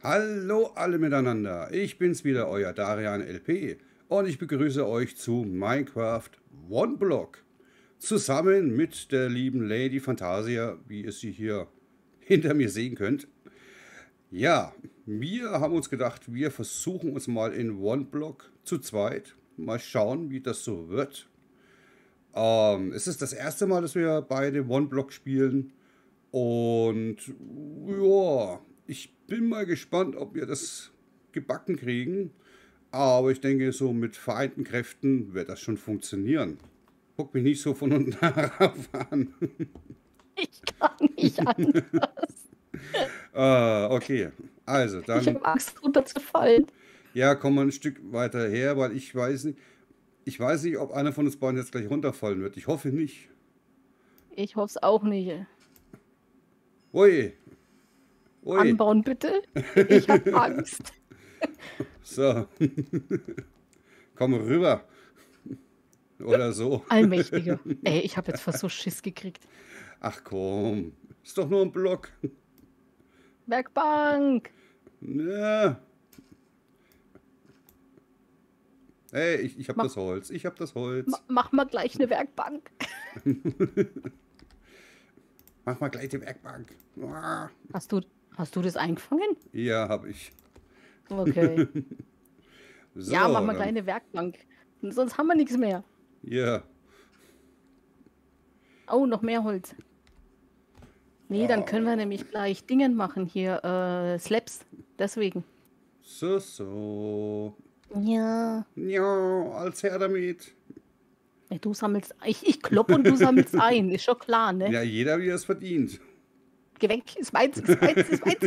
Hallo alle miteinander, ich bin's wieder, euer Darian LP und ich begrüße euch zu Minecraft One Block. Zusammen mit der lieben Lady Fantasia, wie ihr sie hier hinter mir sehen könnt. Ja, wir haben uns gedacht, wir versuchen uns mal in One Block zu zweit. Mal schauen, wie das so wird. Es ist das erste Mal, dass wir beide One Block spielen. Und ja, ich bin mal gespannt, ob wir das gebacken kriegen. Aber ich denke, so mit vereinten Kräften wird das schon funktionieren. Guck mich nicht so von unten herab an. Ich kann nicht anders. Okay, also Ich dann, habe Angst, runterzufallen. ja, kommen wir ein Stück weiter her, weil ich weiß nicht, ob einer von uns beiden jetzt gleich runterfallen wird. Ich hoffe nicht. Ich hoffe es auch nicht. Ui, ui, Anbauen bitte. Ich habe Angst. so, komm rüber. Oder so. Allmächtiger. Ey, ich habe jetzt fast so Schiss gekriegt. Ach komm, ist doch nur ein Block. Werkbank. Ja. Hey, ich hab Mach, das Holz. Ich hab das Holz. mach mal gleich eine Werkbank. Mach mal gleich die Werkbank. Ah. Hast du das eingefangen? Ja, hab ich. Okay. So, Ja, mach mal gleich dann. eine Werkbank. Sonst haben wir nichts mehr. Ja. Oh, noch mehr Holz. Nee, dann können wir nämlich gleich Dingen machen hier. Slabs. Deswegen. So. Ja. Ja, als her damit. Ja, du sammelst. Ich klopp und du sammelst ein. Ist schon klar, ne? Ja, jeder wie er es verdient. Geh weg, ist meins, ist meins, ist meins.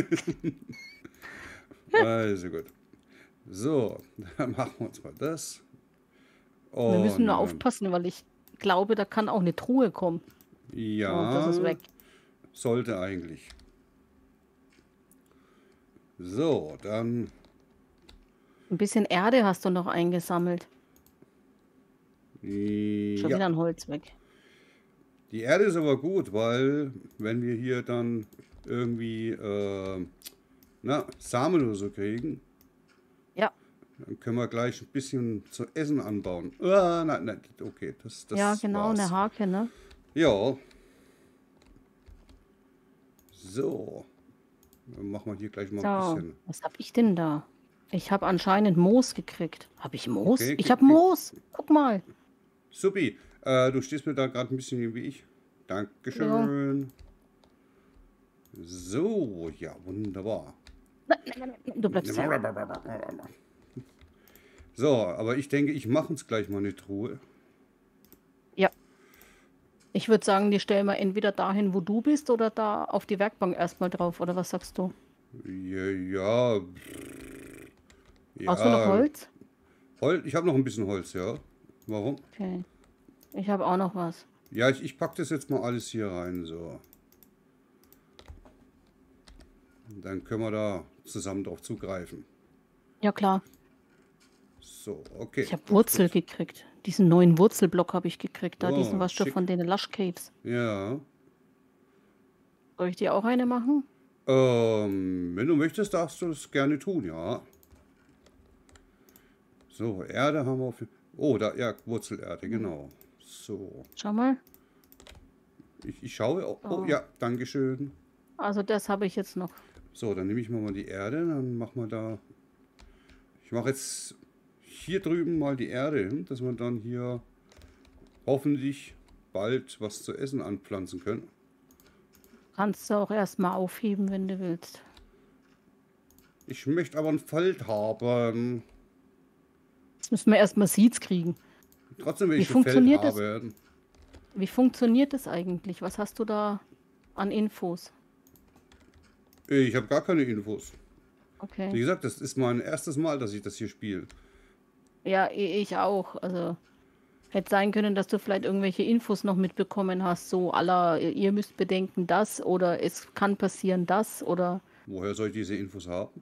Also gut. So, dann machen wir uns mal das. Wir müssen Und nur aufpassen, weil ich glaube, da kann auch eine Truhe kommen. Oh, das ist ja, weg. sollte eigentlich. So, dann. Ein bisschen Erde hast du noch eingesammelt. Schon Ja, wieder ein Holz weg. die Erde ist aber gut, weil wenn wir hier dann irgendwie Samen oder so kriegen, Ja, dann können wir gleich ein bisschen zu essen anbauen. Ah, nein, okay, das ja, genau, war's. eine Hake, ne? Ja. So. Dann machen wir hier gleich mal ein So, bisschen. was hab ich denn da? Ich habe anscheinend Moos gekriegt. Habe ich Moos? Okay, Ich habe Moos. Guck mal. Supi, du stehst mir da gerade ein bisschen wie ich. Dankeschön. So, ja, wunderbar. Nein, du bleibst hier. So, aber ich denke, ich mache uns gleich mal eine Truhe. Ja. Ich würde sagen, die stellen wir entweder dahin, wo du bist, oder da auf die Werkbank erstmal drauf. Oder was sagst du? Ja, Hast du noch ja. Holz? Ich habe noch ein bisschen Holz, ja. Warum? Okay. Ich habe auch noch was. Ja, ich packe das jetzt mal alles hier rein, so. Dann können wir da zusammen drauf zugreifen. Ja, klar. So, okay. Ich habe Wurzel gekriegt. Diesen neuen Wurzelblock habe ich gekriegt. Da, Oh, diesen was schick. von den Lush Caves. Ja. Soll ich dir auch eine machen? Wenn du möchtest, darfst du das gerne tun, ja. So, Erde haben wir auf. Oh, da, ja, Wurzelerde, genau. So. Schau mal. Ich schaue. Oh, ja, Dankeschön. Also das habe ich jetzt noch. So, dann nehme ich mal die Erde, dann machen wir da. Ich mache jetzt hier drüben mal die Erde hin, dass wir dann hier hoffentlich bald was zu essen anpflanzen können. Kannst du auch erstmal aufheben, wenn du willst. Ich möchte aber ein Feld haben. Jetzt müssen wir erstmal Seeds kriegen. Trotzdem will Wie ich ein Feld funktioniert das? haben. Wie funktioniert das eigentlich? Was hast du da an Infos? Ich habe gar keine Infos. Wie Okay. gesagt, das ist mein erstes Mal, dass ich das hier spiele. Ja, ich auch. Also hätte sein können, dass du vielleicht irgendwelche Infos noch mitbekommen hast. So aller, ihr müsst bedenken das oder es kann passieren das oder... Woher soll ich diese Infos haben?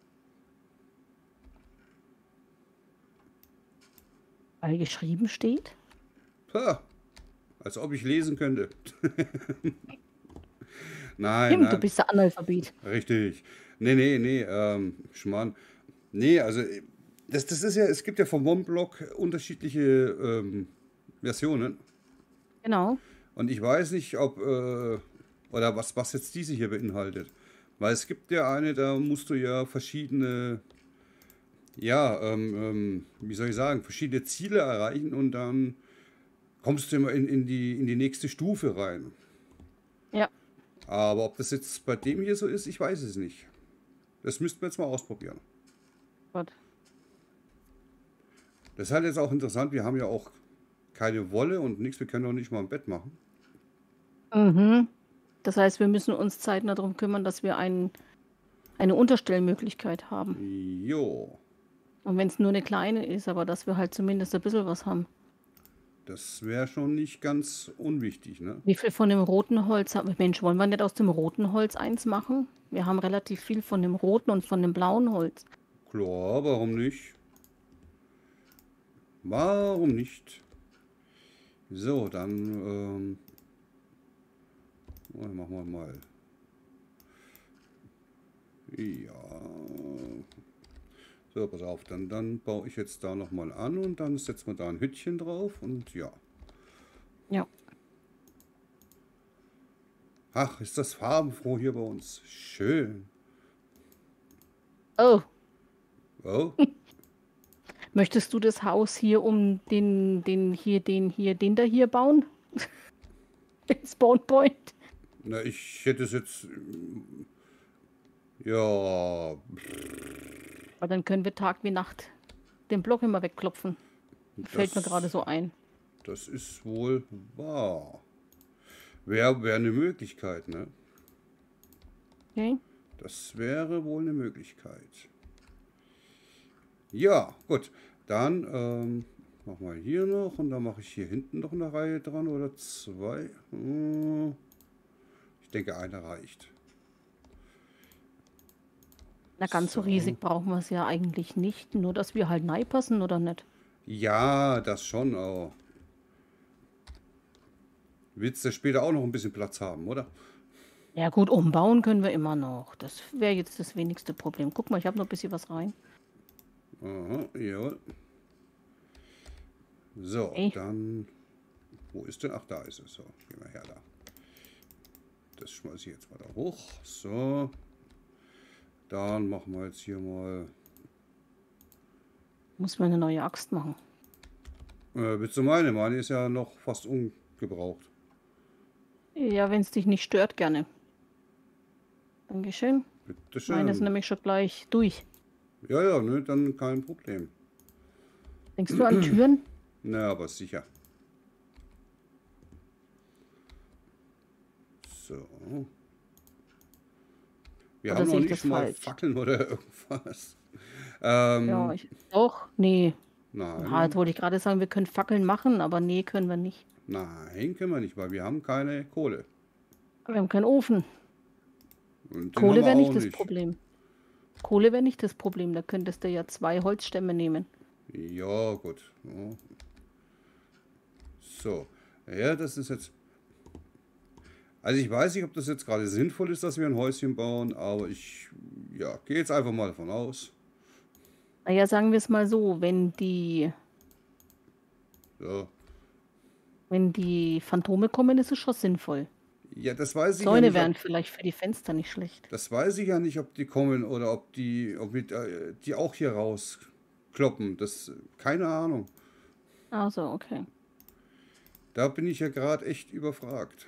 Weil geschrieben steht? Ha, als ob ich lesen könnte. Nein, Stimmt, du nein, bist der Analphabet. richtig. Nee, Schmarrn. Nee, also das ist ja, es gibt ja vom One-Block unterschiedliche Versionen. Genau. Und ich weiß nicht, ob, oder was jetzt diese hier beinhaltet. Weil es gibt ja eine, da musst du ja verschiedene, ja, wie soll ich sagen, verschiedene Ziele erreichen und dann kommst du immer in die nächste Stufe rein. Ja, Aber ob das jetzt bei dem hier so ist, ich weiß es nicht. Das müssten wir jetzt mal ausprobieren. Gott. Das ist halt jetzt auch interessant, wir haben ja auch keine Wolle und nichts, wir können auch nicht mal ein Bett machen. Mhm. Das heißt, wir müssen uns zeitnah darum kümmern, dass wir eine Unterstellmöglichkeit haben. Jo, Und wenn es nur eine kleine ist, aber dass wir halt zumindest ein bisschen was haben. das wäre schon nicht ganz unwichtig, ne? Wie viel von dem roten Holz haben wir? Mensch, wollen wir nicht aus dem roten Holz eins machen? Wir haben relativ viel von dem roten und von dem blauen Holz. Klar, warum nicht? Warum nicht? So, dann machen wir mal. Ja. So, pass auf, dann baue ich jetzt da nochmal an und dann setzen wir da ein Hütchen drauf und ja. Ja. Ach, ist das farbenfroh hier bei uns. Schön. Oh, Oh, möchtest du das Haus hier um den da hier bauen? Spawn Point. na, ich hätte es jetzt. Ja, Weil dann können wir Tag wie Nacht den Block immer wegklopfen. Fällt mir gerade so ein. das ist wohl wahr. Wär eine Möglichkeit, ne? Okay. Das wäre wohl eine Möglichkeit. Ja, gut. Dann machen wir hier noch und dann mache ich hier hinten noch eine Reihe dran oder zwei. Ich denke, eine reicht. Na, ganz so riesig brauchen wir es ja eigentlich nicht. Nur, dass wir halt passen oder nicht? Ja, das schon auch. Willst du später auch noch ein bisschen Platz haben, oder? Ja gut, umbauen können wir immer noch. Das wäre jetzt das wenigste Problem. Guck mal, ich habe noch ein bisschen was rein. Aha, jawohl. So, Ey. dann. Wo ist denn? Ach, da ist es. So, gehen wir her da. Das schmeiße ich jetzt mal da hoch. So. Dann machen wir jetzt hier mal. Muss man eine neue Axt machen. Willst du meine? Meine ist ja noch fast ungebraucht. Ja, wenn es dich nicht stört, gerne. Dankeschön. Bitteschön. Meine ist nämlich schon gleich durch. Ja, ne, dann kein Problem. Denkst du an Türen? Na, aber sicher. So. Wir Oder haben sehe noch ich nicht das mal falsch? Fackeln oder irgendwas. Ja, doch, nee. Nein, Ah, jetzt wollte ich gerade sagen, wir können Fackeln machen, aber nee, können wir nicht. nein, können wir nicht, weil wir haben keine Kohle. Wir haben keinen Ofen. Und den Kohle haben wäre wir nicht auch das nicht. Problem. Kohle wäre nicht das Problem. Da könntest du ja 2 Holzstämme nehmen. Ja, gut. Ja. So. Ja, das ist jetzt. Also ich weiß nicht, ob das jetzt gerade sinnvoll ist, dass wir ein Häuschen bauen, aber ich ja, gehe jetzt einfach mal davon aus. Naja, sagen wir es mal so, wenn die So. Phantome kommen, ist es schon sinnvoll. Ja, das weiß ich ja Zäune nicht, wären ob, vielleicht für die Fenster nicht schlecht. das weiß ich ja nicht, ob die kommen oder ob die auch hier rauskloppen. Das, keine Ahnung. Ach so, okay. Da bin ich ja gerade echt überfragt.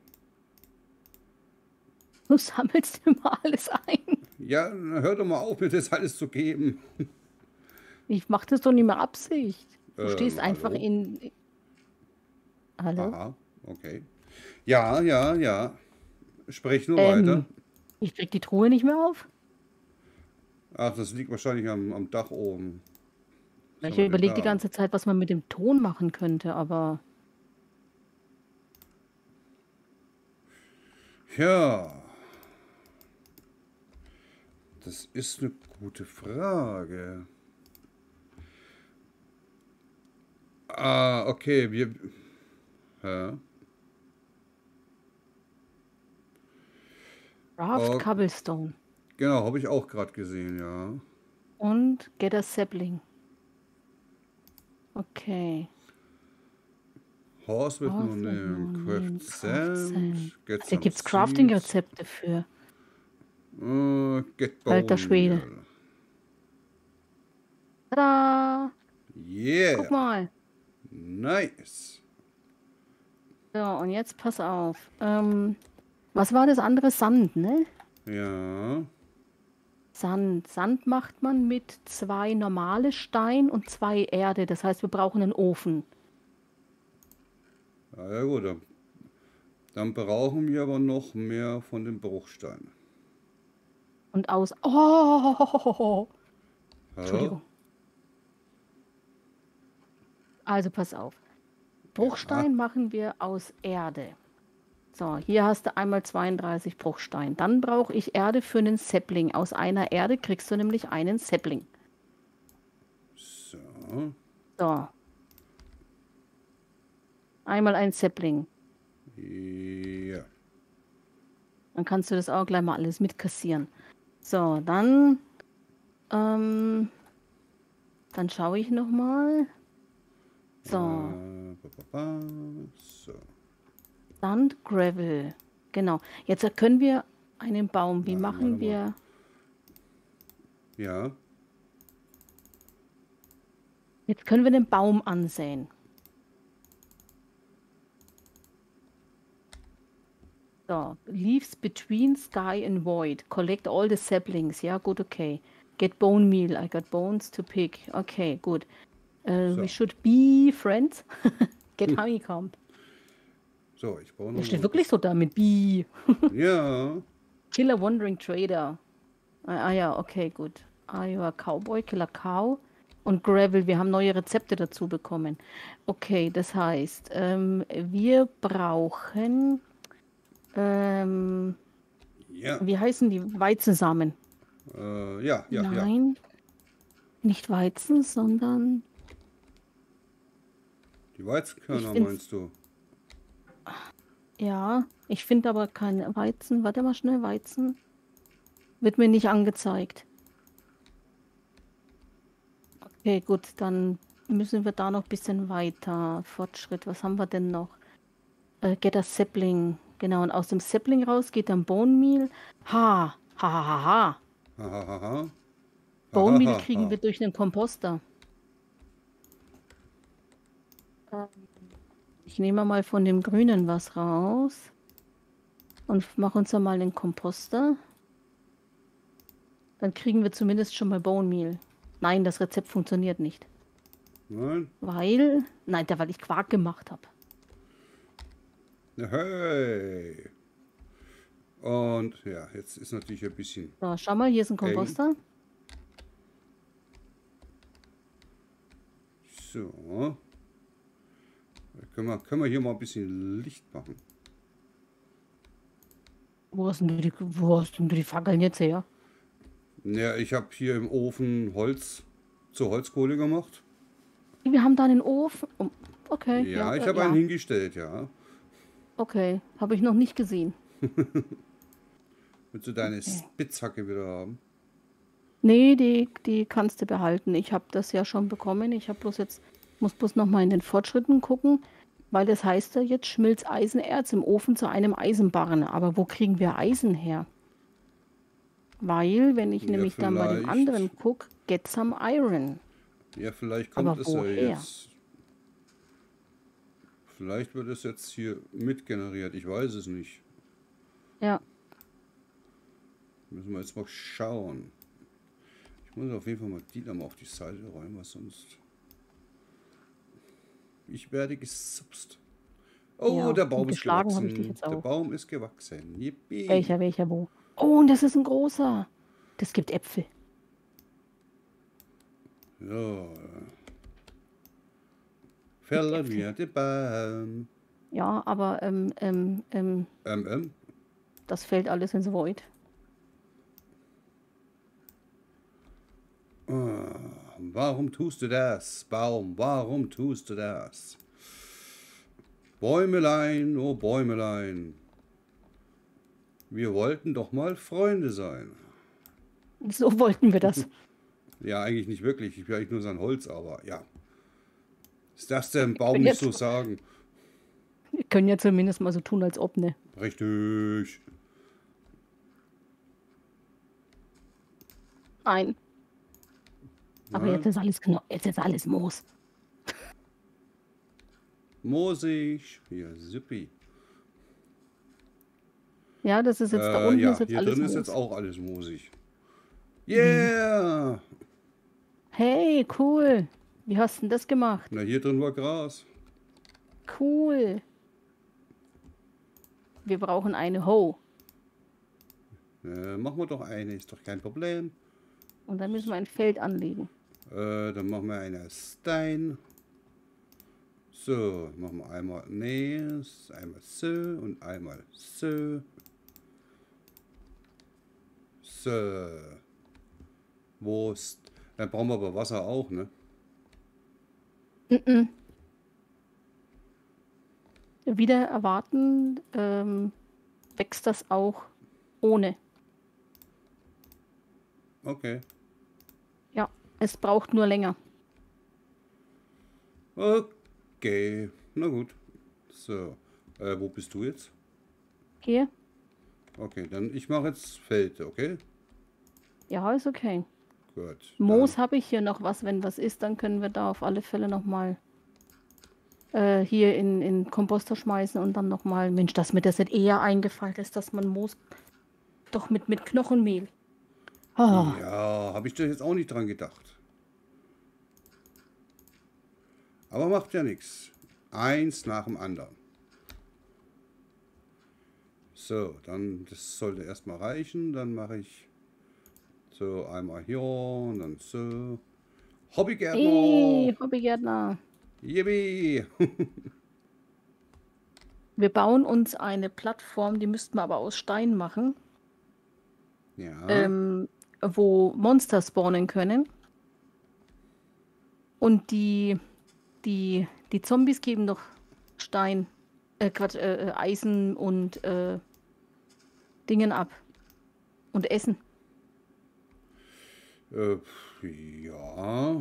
Du sammelst immer alles ein. Ja, hör doch mal auf, mir das alles zu geben. Ich mache das doch nicht mehr Absicht. Du stehst einfach Hallo? in. Hallo? Aha, okay. Ja. Sprech nur weiter. Ich krieg die Truhe nicht mehr auf. Ach, das liegt wahrscheinlich am Dach oben. Was Ich haben wir denn überlege die da? ganze Zeit, was man mit dem Ton machen könnte, aber Ja, das ist eine gute Frage. Ah, okay, ja. Raft Oh, Cobblestone. Genau, habe ich auch gerade gesehen, ja. Und get a sapling. Okay. Horse with no Horse with name, no craft name, craft sand, sand. get Da some gibt's seeds, Crafting-Rezepte für. get Alter bone Schwede. meal. Tada! Guck Yeah, mal. nice. So, und jetzt pass auf. Was war das andere? Sand, ne? Ja, Sand. Sand macht man mit 2 normale Stein und 2 Erde. Das heißt, wir brauchen einen Ofen. ja gut, dann brauchen wir aber noch mehr von dem Bruchstein. Und aus. Oh! Ja, Entschuldigung. Also pass auf. Bruchstein machen wir aus Erde. So, hier hast du einmal 32 Bruchstein. Dann brauche ich Erde für einen Sapling. Aus einer Erde kriegst du nämlich einen Sapling. so. So. Einmal ein Sapling. Ja, Dann kannst du das auch gleich mal alles mitkassieren. So, dann schaue ich noch mal. So, so. Sand, Gravel. Genau. Jetzt können wir einen Baum. Wie Nein, machen warte mal. wir? Ja, Jetzt können wir den Baum ansehen. So, leaves between sky and void. Collect all the saplings. Ja, gut, okay. Get bone meal. I got bones to pick. Okay, gut. So. We should be friends. Get honeycomb. so, ich baue noch Der steht mal wirklich so da mit Bee. Ja, Kill a wandering trader. Ja, okay, gut. Are you a cowboy? Kill a cow. Und Gravel, wir haben neue Rezepte dazu bekommen. Okay, das heißt, wir brauchen, ja, wie heißen die? Weizensamen. ja. Nein, nicht Weizen, sondern Die Weizenkörner find's- meinst du? ja, ich finde aber kein Weizen. Warte mal schnell, Weizen. Wird mir nicht angezeigt. Okay, gut, dann müssen wir da noch ein bisschen weiter. Fortschritt, was haben wir denn noch? Get a Sapling. Genau, und aus dem Sapling raus geht dann Bone Meal. Ha, ha, ha, ha, ha. Hahaha. Bone Meal kriegen wir durch den Komposter. Ich nehme mal von dem Grünen was raus. Und mache uns dann mal den Komposter. Dann kriegen wir zumindest schon mal Bone Meal. Nein, das Rezept funktioniert nicht. Nein? Weil ich Quark gemacht habe. Hey. Und ja, jetzt ist natürlich ein bisschen. So, schau mal, hier ist ein Komposter. So. Können wir hier mal ein bisschen Licht machen? Wo hast denn du die Fackeln jetzt her? Ja, ich habe hier im Ofen Holz zur Holzkohle gemacht. Wir haben da einen Ofen. Oh, okay. Ja, ich habe einen hingestellt, ja. Okay, habe ich noch nicht gesehen. Willst du deine Spitzhacke wieder haben? Nee, die kannst du behalten. Ich habe das ja schon bekommen. Ich habe muss bloß noch mal in den Fortschritten gucken, weil das heißt ja jetzt schmilzt Eisenerz im Ofen zu einem Eisenbarren. Aber wo kriegen wir Eisen her? Weil, wenn ich nämlich dann bei dem vielleicht- anderen gucke, get some iron. Ja, vielleicht kommt Aber es ja woher? jetzt. Vielleicht wird es jetzt hier mitgeneriert. Ich weiß es nicht. Ja, Müssen wir jetzt mal schauen. Ich muss auf jeden Fall mal die da mal auf die Seite räumen, was sonst. Ich werde gesupst. Oh, Ja, der Baum und ist geschlagen habe ich dich gewachsen. jetzt Der auch. Baum ist gewachsen. Yippie. welcher, wo? Oh, und das ist ein großer. Das gibt Äpfel. Ja. Fällen wir den Baum. Ja, aber das fällt alles ins Void. Warum tust du das, Baum? Warum tust du das? Bäumelein, oh Bäumelein. Wir wollten doch mal Freunde sein. So wollten wir das. Ja, eigentlich nicht wirklich. Ich will eigentlich nur sein Holz, aber ja. Das darfst du dem Baum Können nicht so jetzt, sagen. wir können ja zumindest mal so tun, als ob, ne? Richtig. Nein. Aber Ja, jetzt ist alles jetzt ist alles Moos. moosig. Ja, suppi. Ja, das ist jetzt da unten, ist Ja, jetzt hier alles drin ist jetzt Moos. auch alles moosig. Wie? Yeah! Hey, cool. Wie hast du denn das gemacht? Na, hier drin war Gras. Cool. Wir brauchen eine Hoe. Machen wir doch eine, ist doch kein Problem. Und dann müssen wir ein Feld anlegen. Dann machen wir eine Stein. So, machen wir einmal, nee, einmal so und einmal so. So. Wurst. Dann brauchen wir aber Wasser auch, ne? Wieder erwarten, wächst das auch ohne. Okay. Ja, es braucht nur länger. Okay. Na gut. So. Wo bist du jetzt? Hier? Okay, dann ich mache jetzt Feld, okay? Ja, ist okay. Gut. Moos habe ich hier noch was. Wenn was ist, dann können wir da auf alle Fälle nochmal hier in Komposter schmeißen und dann nochmal. Mensch, dass mir das nicht eher eingefallen ist, dass man Moos doch mit Knochenmehl. Oh, Ja, habe ich da jetzt auch nicht dran gedacht. Aber macht ja nichts. Eins nach dem anderen. So, dann, das sollte erstmal reichen. Dann mache ich so einmal hier und dann so. Hobbygärtner! hey, Hobbygärtner. Yippie! Wir bauen uns eine Plattform, die müssten wir aber aus Stein machen, Ja, wo Monster spawnen können. Und die Zombies geben doch Stein, Quatsch, Eisen und Dingen ab. Und Essen. ja.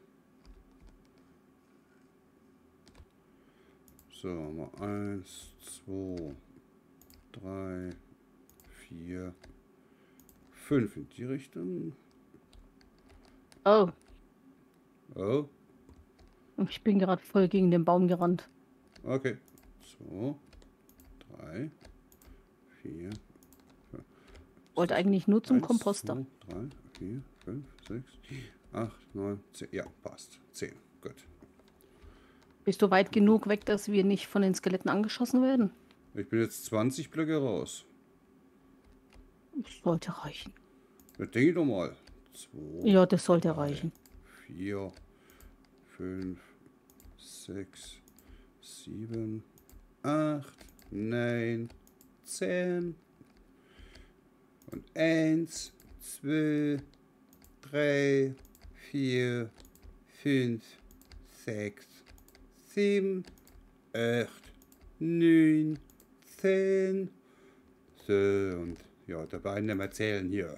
So, mal 1, 2, 3, 4, 5 in die Richtung. Oh, Oh, ich bin gerade voll gegen den Baum gerannt. okay. 2, 3, 4, Wollte eigentlich nur zum 1, Komposter. 2, 3, 4, 5, 6, 8, 9, 10. Ja, passt. 10. Gut. Bist du weit genug weg, dass wir nicht von den Skeletten angeschossen werden? Ich bin jetzt 20 Blöcke raus. Das sollte reichen. Ja, denke ich doch mal. 2, Ja, das sollte reichen. 4, 5, 6, 7, 8, 9, 10. Und 1, 2, 3, 4, 5, 6, 7, 8, 9, 10. So, und ja, dabei nicht mehr zählen hier.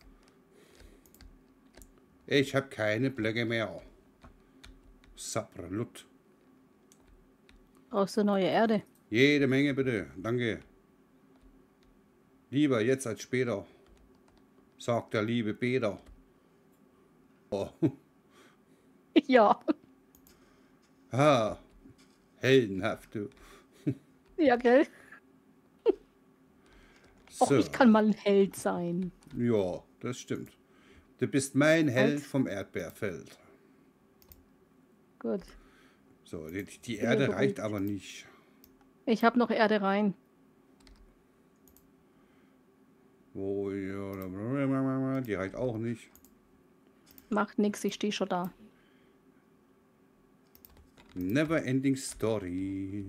Ich habe keine Blöcke mehr. Sapralut. Brauchst du neue Erde? Jede Menge bitte, danke. Lieber jetzt als später, sagt der liebe Peter. Oh. Ja. Ha, heldenhaft du. Ja, gell? Och, So, ich kann mal ein Held sein. ja, das stimmt. Du bist mein Held Und? vom Erdbeerfeld. Gut. So, die Bin Erde ja reicht beruhigt. aber nicht. Ich habe noch Erde rein. Oh, ja, die reicht auch nicht. Macht nix, ich stehe schon da. Never ending story.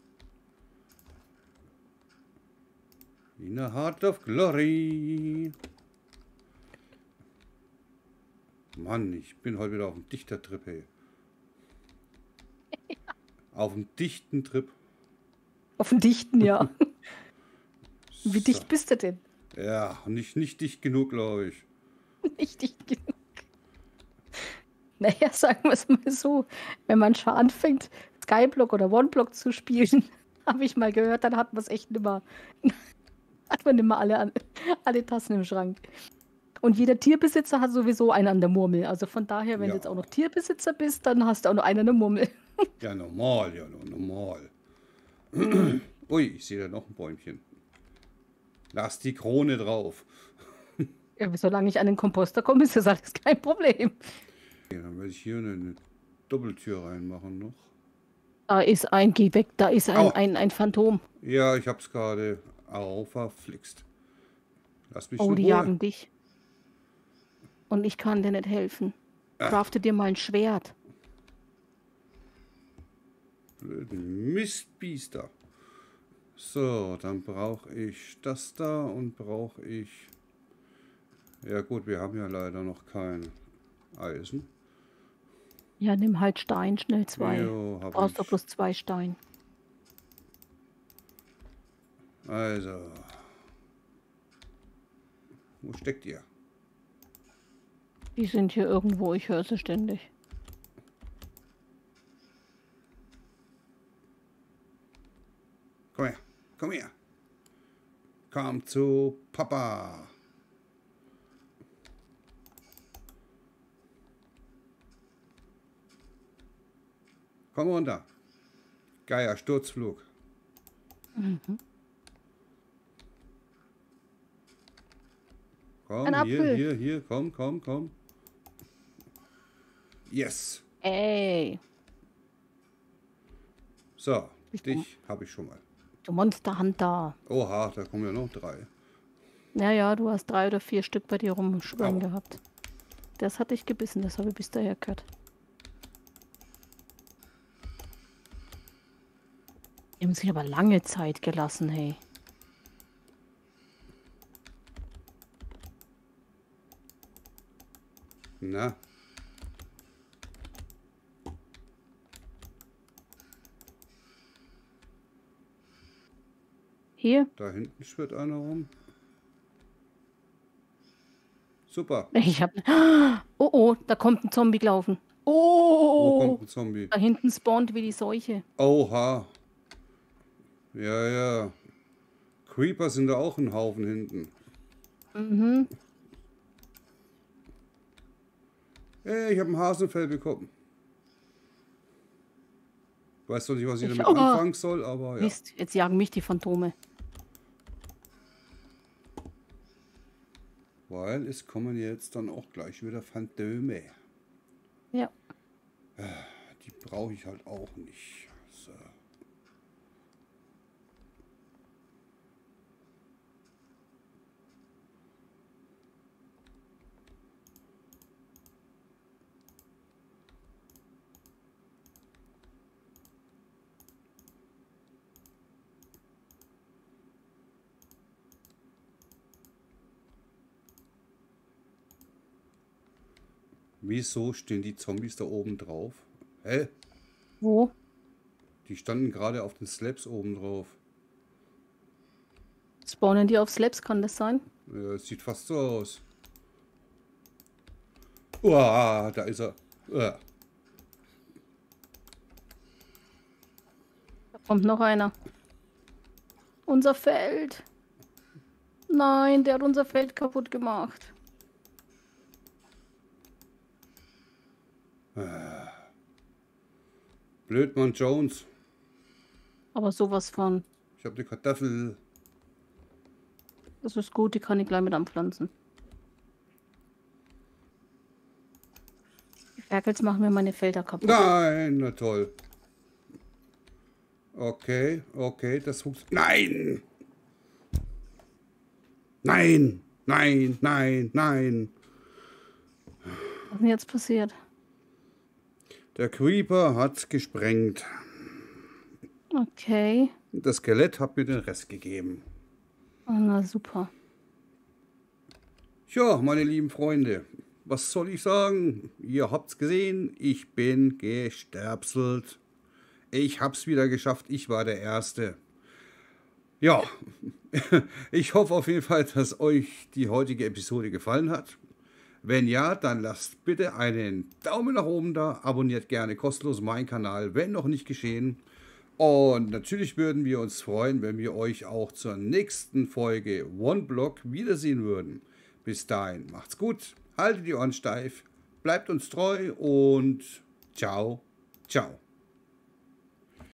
In a heart of glory. Mann, ich bin heute wieder auf dem Dichtertrip, hey. Auf dem dichten Trip. Auf den Dichten, ja. Wie So. dicht bist du denn? Ja, nicht dicht genug, glaube ich. Nicht dicht genug. Naja, sagen wir es mal so. Wenn man schon anfängt, Skyblock oder OneBlock zu spielen, habe ich mal gehört, dann hat man es echt nimmer. Hat man nimmer alle Tassen im Schrank. Und jeder Tierbesitzer hat sowieso einen an der Murmel. Also von daher, wenn Ja. du jetzt auch noch Tierbesitzer bist, dann hast du auch noch einen an der Murmel. Ja, normal, ja, normal. Ui, ich sehe da noch ein Bäumchen. Lass die Krone drauf. Ja, solange ich an den Komposter komme, ist das alles kein Problem. Okay, dann werde ich hier eine Doppeltür reinmachen noch. Da ist geh weg, da ist Au. ein Phantom. Ja, ich hab's gerade verflixt. Lass mich Oh, in die Ruhe. jagen dich. Und ich kann dir nicht helfen. Crafte dir mal ein Schwert. Blöden Mistbiester. So, dann brauche ich das da und brauche ich... Ja gut, wir haben ja leider noch kein Eisen. Ja, nimm halt Stein, schnell 2. Jo, hab Brauchst ich. doch bloß 2 Stein. Also. Wo steckt ihr? Die sind hier irgendwo, ich höre sie ständig. Komm her, komm her. Komm zu Papa. Komm runter. Geier Sturzflug. Komm, Ein hier, Apfel. hier, komm. Yes. Ey, So, Ich dich habe ich schon mal. du Monsterhunter. Oha, da kommen ja noch 3. Ja, du hast 3 oder 4 Stück bei dir rumschwimmen Au. gehabt. Das hat dich gebissen, das habe ich bis daher gehört. Die haben sich aber lange Zeit gelassen, hey. Na, Hier, da hinten schwirrt einer rum. Super. ich hab... Oh, da kommt ein Zombie gelaufen. Wo Oh, kommt ein Zombie? da hinten spawnt wie die Seuche. Oha. Ja. Creeper sind da auch ein Haufen hinten. Mhm. Ey, ich habe ein Hasenfell bekommen. Weiß doch nicht, was ich Ich damit auch. anfangen soll, aber ja. Mist, jetzt jagen mich die Phantome. Weil es kommen jetzt dann auch gleich wieder Phantome. Ja. Die brauche ich halt auch nicht. So. Wieso stehen die Zombies da oben drauf? Hä? Wo? Die standen gerade auf den Slabs oben drauf. Spawnen die auf Slabs, kann das sein? Ja, es sieht fast so aus. Uah, da ist er. Uah. Da kommt noch einer. Unser Feld. Nein, der hat unser Feld kaputt gemacht. Blödmann Jones. Aber sowas von. Ich habe eine Kartoffel. Das ist gut, die kann ich gleich mit anpflanzen. Die Ferkels machen mir meine Felder kaputt. Nein, na toll. Okay, das funktioniert. Nein! Nein! Was ist denn jetzt passiert? Der Creeper hat gesprengt. Okay. Das Skelett hat mir den Rest gegeben. Oh, na super. Ja, meine lieben Freunde, was soll ich sagen? Ihr habt's gesehen, ich bin gesterbselt. Ich hab's wieder geschafft, ich war der Erste. Ja, ich hoffe auf jeden Fall, dass euch die heutige Episode gefallen hat. Wenn ja, dann lasst bitte einen Daumen nach oben da, abonniert gerne kostenlos meinen Kanal, wenn noch nicht geschehen. Und natürlich würden wir uns freuen, wenn wir euch auch zur nächsten Folge OneBlock wiedersehen würden. Bis dahin, macht's gut, haltet die Ohren steif, bleibt uns treu und ciao, ciao.